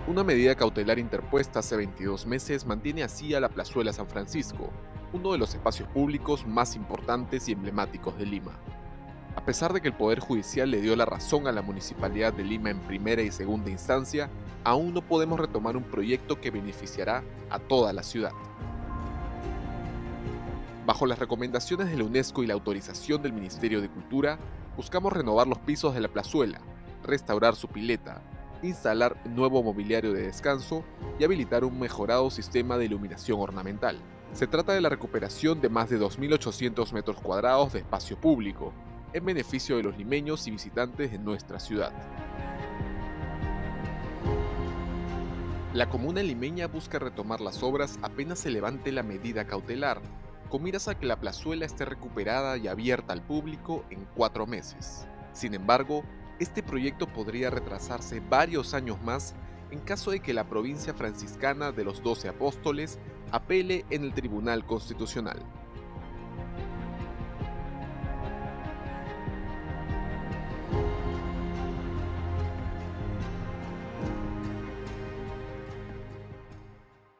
Una medida cautelar interpuesta hace 22 meses mantiene así a la Plazuela San Francisco, uno de los espacios públicos más importantes y emblemáticos de Lima. A pesar de que el Poder Judicial le dio la razón a la Municipalidad de Lima en primera y segunda instancia, aún no podemos retomar un proyecto que beneficiará a toda la ciudad. Bajo las recomendaciones de la UNESCO y la autorización del Ministerio de Cultura, buscamos renovar los pisos de la plazuela, restaurar su pileta, instalar nuevo mobiliario de descanso y habilitar un mejorado sistema de iluminación ornamental. Se trata de la recuperación de más de 2.800 metros cuadrados de espacio público, en beneficio de los limeños y visitantes de nuestra ciudad. La comuna limeña busca retomar las obras apenas se levante la medida cautelar, con miras a que la plazuela esté recuperada y abierta al público en 4 meses. Sin embargo, este proyecto podría retrasarse varios años más en caso de que la provincia franciscana de los 12 apóstoles apele en el Tribunal Constitucional.